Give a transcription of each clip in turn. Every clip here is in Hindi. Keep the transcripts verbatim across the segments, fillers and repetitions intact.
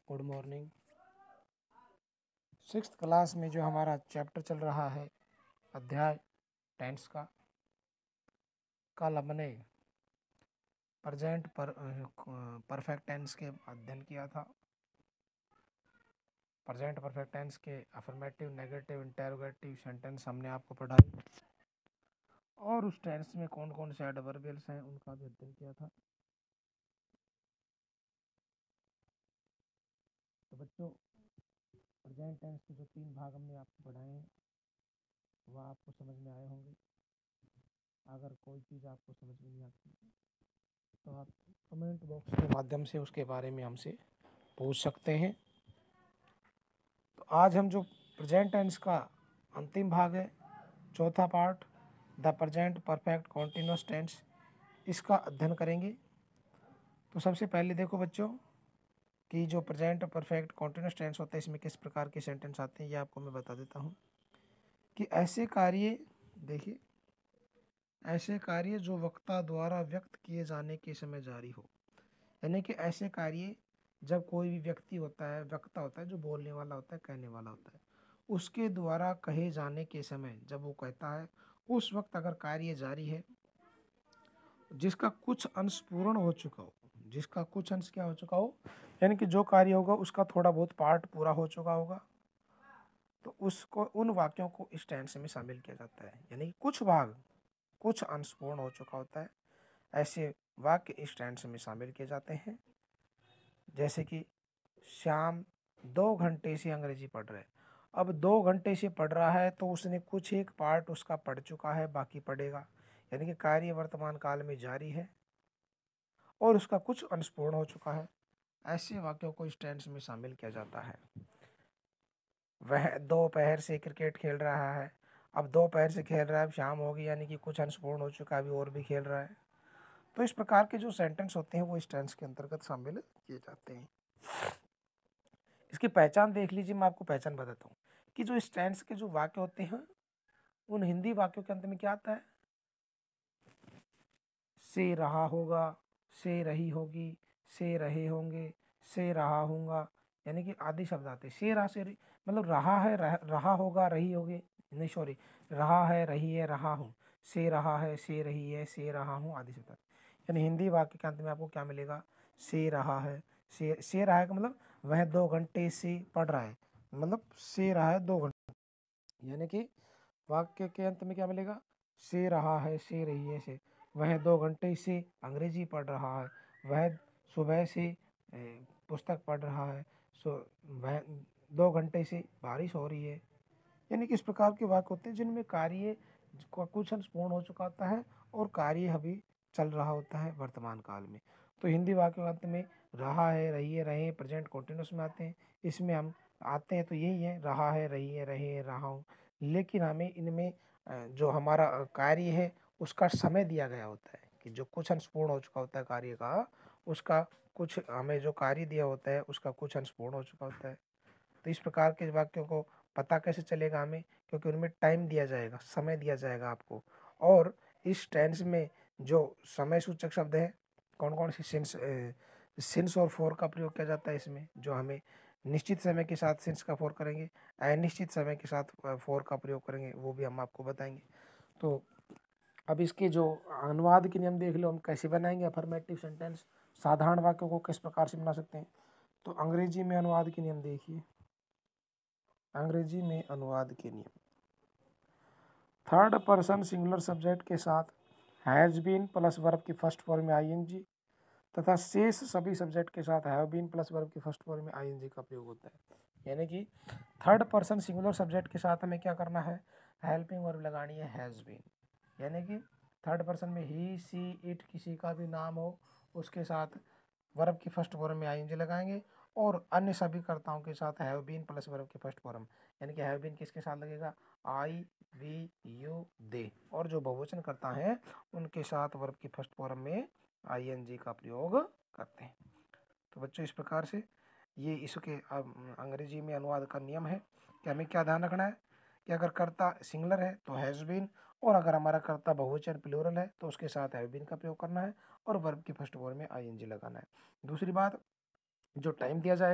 Good morning. सिक्स्थ क्लास में जो हमारा चैप्टर चल रहा है अध्याय टेंस का, कल हमने प्रेजेंट पर परफेक्ट टेंस के अध्ययन किया था। प्रेजेंट परफेक्ट टेंस के अफर्मेटिव, नेगेटिव, इंटेरोगेटिव सेंटेंस हमने आपको पढ़ाई और उस टेंस में कौन कौन से एडवर्बियल्स हैं उनका भी अध्ययन किया था। तो बच्चों, प्रेजेंट टेंस के जो तीन भाग हमने आपको पढ़ाए हैं वह आपको समझ में आए होंगे। अगर कोई चीज़ आपको समझ में नहीं आती तो आप कमेंट बॉक्स के माध्यम से उसके बारे में हमसे पूछ सकते हैं। तो आज हम जो प्रेजेंट टेंस का अंतिम भाग है, चौथा part, the present perfect continuous tense, इसका अध्ययन करेंगे। तो सबसे पहले देखो बच्चों कि जो प्रेजेंट परफेक्ट कॉन्टिन्यूअस टेंस होता है इसमें किस प्रकार के सेंटेंस आते हैं, ये आपको मैं बता देता हूँ। कि ऐसे कार्य, देखिए, ऐसे कार्य जो वक्ता द्वारा व्यक्त किए जाने के समय जारी हो, यानी कि ऐसे कार्य जब कोई भी व्यक्ति होता है, वक्ता होता है, जो बोलने वाला होता है, कहने वाला होता है, उसके द्वारा कहे जाने के समय जब वो कहता है उस वक्त अगर कार्य जारी है जिसका कुछ अंश पूर्ण हो चुका हो, जिसका कुछ अंश क्या हो चुका हो, यानी कि जो कार्य होगा उसका थोड़ा बहुत पार्ट पूरा हो चुका होगा, तो उसको, उन वाक्यों को इस टेंस में शामिल किया जाता है। यानी कि कुछ भाग, कुछ अंश पूर्ण हो चुका होता है, ऐसे वाक्य इस टेंस में शामिल किए जाते हैं। जैसे कि श्याम दो घंटे से अंग्रेजी पढ़ रहे हैं। अब दो घंटे से पढ़ रहा है तो उसने कुछ एक पार्ट उसका पढ़ चुका है, बाकी पढ़ेगा, यानी कि कार्य वर्तमान काल में जारी है और उसका कुछ अंश पूर्ण हो चुका है। ऐसे वाक्यों को इस टेंस में शामिल किया जाता है। वह दोपहर से क्रिकेट खेल रहा है। अब दोपहर से खेल रहा है, अब शाम होगी, यानी कि कुछ अंश पूर्ण हो चुका है, अभी और भी खेल रहा है। तो इस प्रकार के जो सेंटेंस होते हैं वो इस टेंस के अंतर्गत शामिल किए जाते हैं। इसकी पहचान देख लीजिए, मैं आपको पहचान बताता हूँ कि जो इस टेंस के जो वाक्य होते हैं उन हिंदी वाक्यों के अंत में क्या आता है, से रहा होगा, से रही होगी, से रहे होंगे, से रहा होगा, यानी कि आदि शब्द आते हैं। से रहा से रही, मतलब रहा है, रह, रहा होगा, रही होगी, नहीं सॉरी, रहा है, रही है, रहा हूँ, से रहा है, से रही है, से रहा हूँ, आदि शब्द आते हैं। यानी हिंदी वाक्य के अंत में आपको क्या मिलेगा, से रहा है, से से रहा है का मतलब वह दो घंटे से पढ़ रहा है, मतलब से रहा है दो घंटे, यानी कि वाक्य के अंत में क्या मिलेगा, से रहा है, से रही है, से वह दो घंटे से अंग्रेजी पढ़ रहा है, वह सुबह से ए, पुस्तक पढ़ रहा है, सो वह दो घंटे से बारिश हो रही है। यानी कि इस प्रकार के वाक्य होते हैं जिनमें कार्य का कुछ अंश पूर्ण हो चुका होता है और कार्य अभी चल रहा होता है वर्तमान काल में। तो हिंदी वाक्य के अंत में रहा है, रही है, रहे, प्रेजेंट कॉन्टिन्यूस में आते हैं। इसमें हम आते हैं तो यही है, रहा है, रही है, रहे, रहा हूँ, लेकिन हमें इनमें जो हमारा कार्य है उसका समय दिया गया होता है कि जो कुछ अंश पूर्ण हो चुका होता है कार्य का, उसका कुछ, हमें जो कार्य दिया होता है उसका कुछ अंश पूर्ण हो चुका होता है। तो इस प्रकार के वाक्यों को पता कैसे चलेगा हमें, क्योंकि उनमें टाइम दिया जाएगा, समय दिया जाएगा आपको। और इस टेंस में जो समय सूचक शब्द है, कौन कौन से सिंस सिंस और फोर का प्रयोग किया जाता है इसमें, जो हमें निश्चित समय के साथ सिंस का फोर करेंगे, अनिश्चित समय के साथ फोर का प्रयोग करेंगे, वो भी हम आपको बताएंगे। तो अब इसके जो अनुवाद के नियम देख लो, हम कैसे बनाएंगे अफर्मेटिव सेंटेंस, साधारण वाक्यों को किस प्रकार से बना सकते हैं। तो अंग्रेजी में अनुवाद के नियम देखिए, अंग्रेजी में अनुवाद के नियम, थर्ड पर्सन सिंगुलर सब्जेक्ट के साथ हैज बीन प्लस वर्ब की फर्स्ट फॉर्म में आईएनजी तथा शेष सभी सब्जेक्ट के साथ हैव बीन प्लस वर्ब की फर्स्ट फॉर्म में आईएनजी का प्रयोग होता है। यानी कि थर्ड पर्सन सिंगुलर सब्जेक्ट के साथ हमें क्या करना है, हेल्पिंग वर्ब लगानी है हैज बीन, यानी कि थर्ड पर्सन में ही, सी, इट, किसी का भी नाम हो उसके साथ वर्ब की फर्स्ट फॉर्म में आईएनजी लगाएंगे और अन्य सभी कर्ताओं के साथ हैव बीन प्लस वर्ब की फर्स्ट फॉर्म, यानी कि हैव बीन किसके साथ लगेगा, आई, वी, यू, दे, और जो बहुवचन करता है उनके साथ वर्ब की फर्स्ट फॉर्म में आईएनजी का प्रयोग करते हैं। तो बच्चों, इस प्रकार से ये इसके अंग्रेजी में अनुवाद का नियम है कि हमें क्या ध्यान रखना है कि अगर कर्ता सिंगुलर है तो हैज बीन, और अगर हमारा कर्ता बहुवचन प्लूरल है तो उसके साथ हैव बीन का प्रयोग करना है और वर्ब की फर्स्ट फॉर्म में आईएनजी लगाना है। दूसरी बात, जो टाइम दिया जाएगा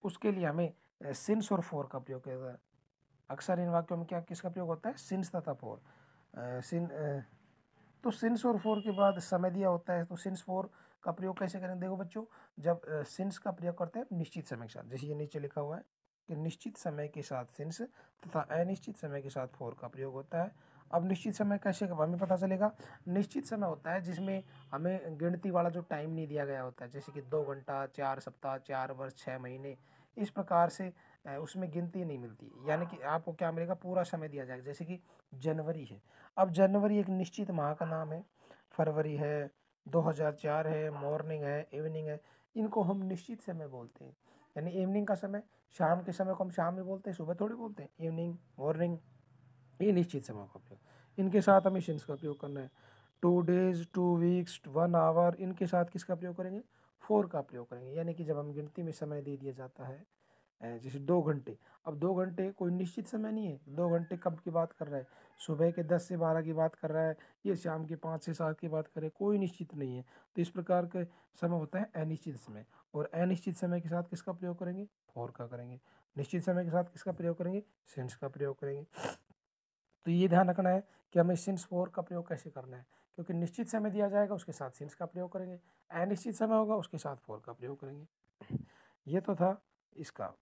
उसके लिए हमें सिंस और फोर का प्रयोग किया जाता है। अक्सर इन वाक्यों में क्या किसका प्रयोग होता है? सिंस तथा फोर। सिन तो सिंस और फोर के बाद समय दिया होता है, तो सिंस फोर का प्रयोग कैसे करें? देखो बच्चों, जब सिंस का प्रयोग करते हैं निश्चित समय के साथ, जैसे ये नीचे लिखा हुआ है कि निश्चित समय के साथ सिंस तथा अनिश्चित समय के साथ फोर का प्रयोग होता है। अब निश्चित समय कैसे हमें पता चलेगा? निश्चित समय होता है जिसमें हमें गिनती वाला जो टाइम नहीं दिया गया होता है, जैसे कि दो घंटा, चार सप्ताह, चार वर्ष, छः महीने, इस प्रकार से उसमें गिनती नहीं मिलती। यानी कि आपको क्या मिलेगा? पूरा समय दिया जाएगा। जैसे कि जनवरी है, अब जनवरी एक निश्चित माह का नाम है, फरवरी है, दो हज़ार चार है, मॉर्निंग है, इवनिंग है, इनको हम निश्चित समय बोलते हैं। यानी इवनिंग का समय, शाम के समय को हम शाम में बोलते हैं, सुबह थोड़ी बोलते हैं। इवनिंग, मॉर्निंग, ये निश्चित समय का उपयोग। इनके साथ हमें सिंस का प्रयोग करना है। Two days, two weeks, one hour, इनके साथ किसका प्रयोग करेंगे? फोर का प्रयोग करेंगे। यानी कि जब हम गिनती में समय दे दिया जाता है, जैसे दो घंटे, अब दो घंटे कोई निश्चित समय नहीं है। दो घंटे कब की बात कर रहा है? सुबह के दस से बारह की बात कर रहा है, ये शाम के पाँच से सात की बात करे, कोई निश्चित नहीं है। तो इस प्रकार के समय होता है अनिश्चित समय। और अनिश्चित समय के साथ किसका प्रयोग करेंगे? फोर का करेंगे। निश्चित समय के साथ किसका प्रयोग करेंगे? सिंस का प्रयोग करेंगे। तो ये ध्यान रखना है कि हमें सिंस फोर का प्रयोग कैसे करना है, क्योंकि निश्चित समय दिया जाएगा उसके साथ सिंस का प्रयोग करेंगे, अनिश्चित समय होगा उसके साथ फोर का प्रयोग करेंगे। ये तो था इसका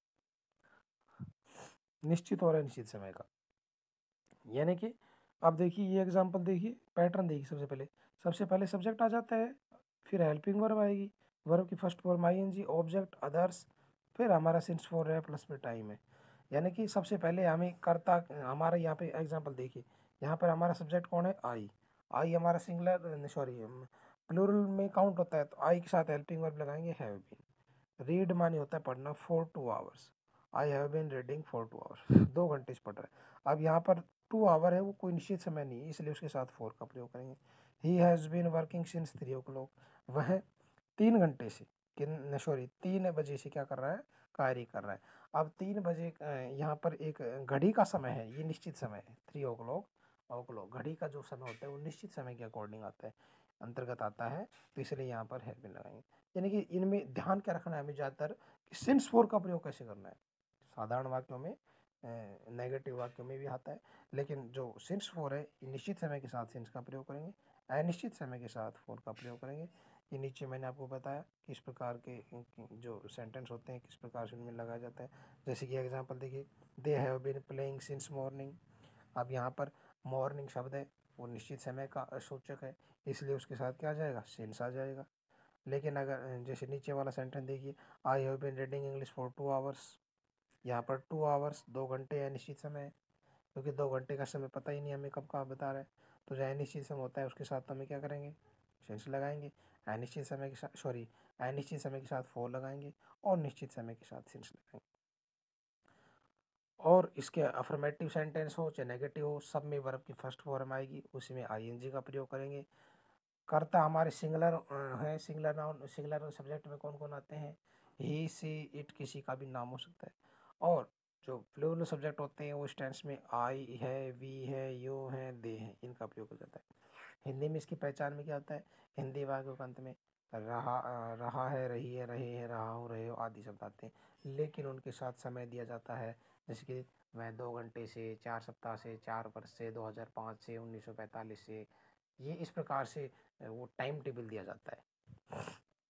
निश्चित और अनिश्चित समय का। यानी कि अब देखिए ये एग्जांपल देखिए, पैटर्न देखिए। सबसे पहले सबसे पहले सब्जेक्ट आ जाता है, फिर हेल्पिंग वर्ब आएगी, वर्ब की first form ING, object, others, फिर हमारा सिंस फोर है, प्लस में टाइम है। यानी कि सबसे पहले हमें कर्ता, हमारा यहाँ पे एग्जांपल देखिए, यहाँ पर हमारा सब्जेक्ट कौन है? आई। आई हमारा सिंगुलर, सॉरी प्लूरल में काउंट होता है, तो आई के साथ हेल्पिंग वर्ब लगाएंगे हैव बीन। रीड मानी होता है पढ़ना, for two hours, I have been reading for two hours, दो घंटे से पढ़ रहा है। अब यहाँ पर टू आवर है, वो कोई निश्चित समय नहीं है, इसलिए उसके साथ फोर का प्रयोग करेंगे। He has been working since three o'clock, वह तीन घंटे से, किन सॉरी तीन बजे से क्या कर रहा है? कार्य कर रहा है। अब तीन बजे यहाँ पर एक घड़ी का समय है, ये निश्चित समय है, three o'clock. O'clock घड़ी का जो समय होता है वो निश्चित समय के अकॉर्डिंग आता है, अंतर्गत आता है, तो इसलिए यहाँ पर हैव बीन लगाएंगे। यानी कि इनमें ध्यान क्या रखना है हमें ज़्यादातर कि सिंस फोर का प्रयोग कैसे करना है। साधारण वाक्यों में, नेगेटिव वाक्यों में भी आता है, लेकिन जो सिंस फोर है ये निश्चित समय के साथ सिंस का प्रयोग करेंगे, अनिश्चित समय के साथ फोर का प्रयोग करेंगे। ये नीचे मैंने आपको बताया किस प्रकार के जो सेंटेंस होते हैं किस प्रकार से उनमें लगाया जाता है। जैसे कि एग्जांपल देखिए, they have been playing since morning. अब यहाँ पर मॉर्निंग शब्द है, वो निश्चित समय का सूचक है, इसलिए उसके साथ क्या आ जाएगा? सिंस आ जाएगा। लेकिन अगर जैसे नीचे वाला सेंटेंस देखिए, I have been reading English for two hours, यहाँ पर टू आवर्स दो घंटे अनिश्चित समय है, क्योंकि दो घंटे का समय पता ही नहीं हमें कब का बता रहा है। तो जो अनिश्चित समय होता है उसके साथ तो हमें क्या करेंगे? सिंस लगाएंगे। अनिश्चित समय के साथ सॉरी अनिश्चित समय के साथ फोर लगाएंगे, और निश्चित समय के साथ सिंस लगाएंगे। और इसके अफर्मेटिव सेंटेंस हो चाहे नेगेटिव हो, सब में वर्ब की फर्स्ट फॉर्म आएगी, उसी में आईएनजी का प्रयोग करेंगे। कर्ता हमारे सिंगुलर है, सिंगुलर नाउन, सिंगुलर सब्जेक्ट में कौन कौन आते हैं? ही, सी, इट, किसी का भी नाम हो सकता है। और जो प्लूरल सब्जेक्ट होते हैं वो इस टेंस में आई है, वी है, यू है, दे है, इनका प्रयोग हो जाता है। हिंदी में इसकी पहचान में क्या होता है? हिंदी वाक्यों के अंत में रहा रहा है, रही है, रहे हैं, रहा हो, रहे हो आदि शब्द आते हैं, लेकिन उनके साथ समय दिया जाता है। जैसे कि मैं दो घंटे से, चार सप्ताह से, चार वर्ष से, दो हज़ार पाँच से, उन्नीस सौ पैंतालीस से, ये इस प्रकार से वो टाइम टेबल दिया जाता है।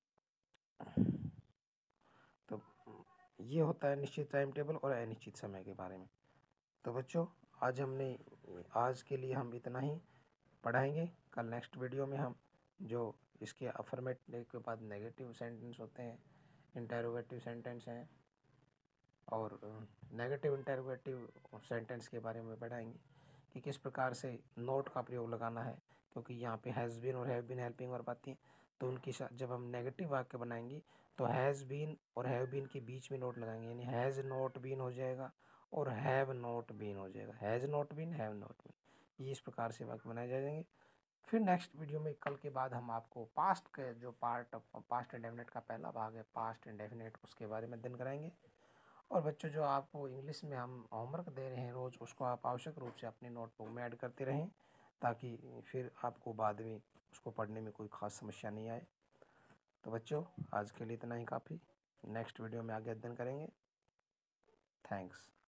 तो ये होता है निश्चित टाइम टेबल और अनिश्चित समय के बारे में। तो बच्चों, आज हमने आज के लिए हम इतना ही पढ़ाएंगे। कल नेक्स्ट वीडियो में हम जो इसके अफर्मेटिव के बाद नेगेटिव सेंटेंस होते हैं, इंटरोगेटिव सेंटेंस हैं, और नेगेटिव इंटरोगेटिव सेंटेंस के बारे में पढ़ाएंगे कि किस प्रकार से नोट का प्रयोग लगाना है, क्योंकि यहाँ पे हैज़ बीन और हैव बीन हेल्पिंग वर्ब आती हैं। तो उनकी जब हम नेगेटिव वाक्य बनाएंगे तो हैज़ बीन और हैव बीन के बीच में नोट लगाएंगे, यानी हैज़ नॉट बीन हो जाएगा और हैव नॉट बीन हो जाएगा, has not been, have not been, ये इस प्रकार से वाक्य बनाए जाएंगे। फिर नेक्स्ट वीडियो में कल के बाद हम आपको पास्ट के जो पार्ट पास्ट इंडेफिनिट का पहला भाग है पास्ट इंडेफिनिट, उसके बारे में अध्ययन कराएंगे। और बच्चों, जो आपको इंग्लिश में हम होमवर्क दे रहे हैं रोज़, उसको आप आवश्यक रूप से अपनी नोटबुक में ऐड करते रहें, ताकि फिर आपको बाद में उसको पढ़ने में कोई ख़ास समस्या नहीं आए। तो बच्चों, आज के लिए इतना ही काफ़ी। नेक्स्ट वीडियो में आगे अध्ययन करेंगे। थैंक्स।